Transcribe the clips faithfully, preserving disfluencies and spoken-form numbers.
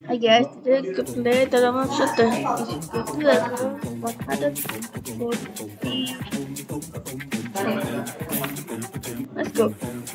Hi guys, today today the Roman Shutter is go to level one hundred forty. Let's go.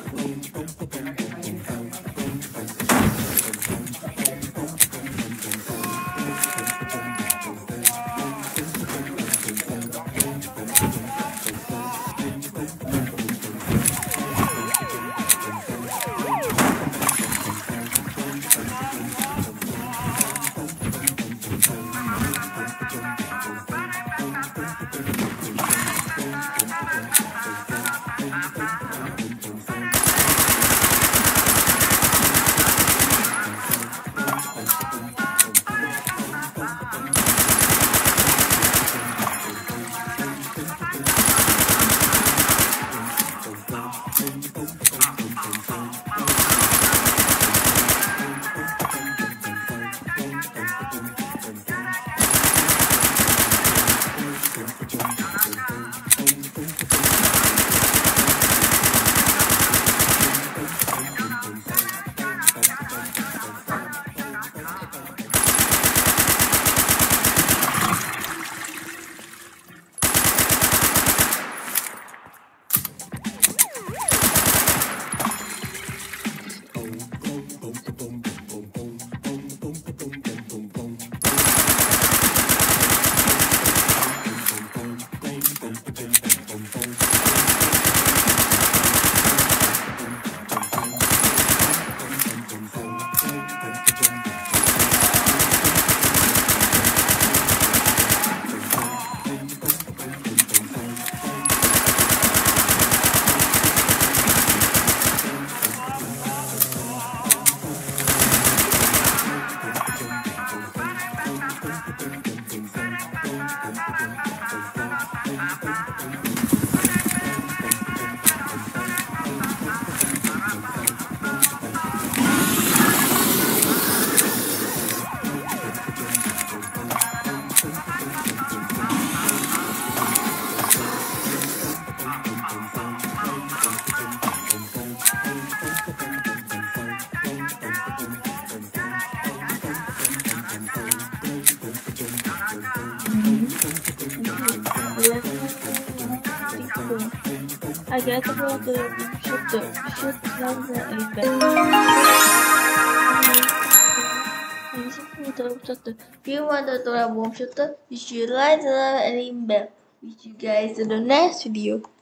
I get about the shooter. Shoot like the apex. If you want to try a bomb shooter, you should like the bell. Wish you guys in the next video.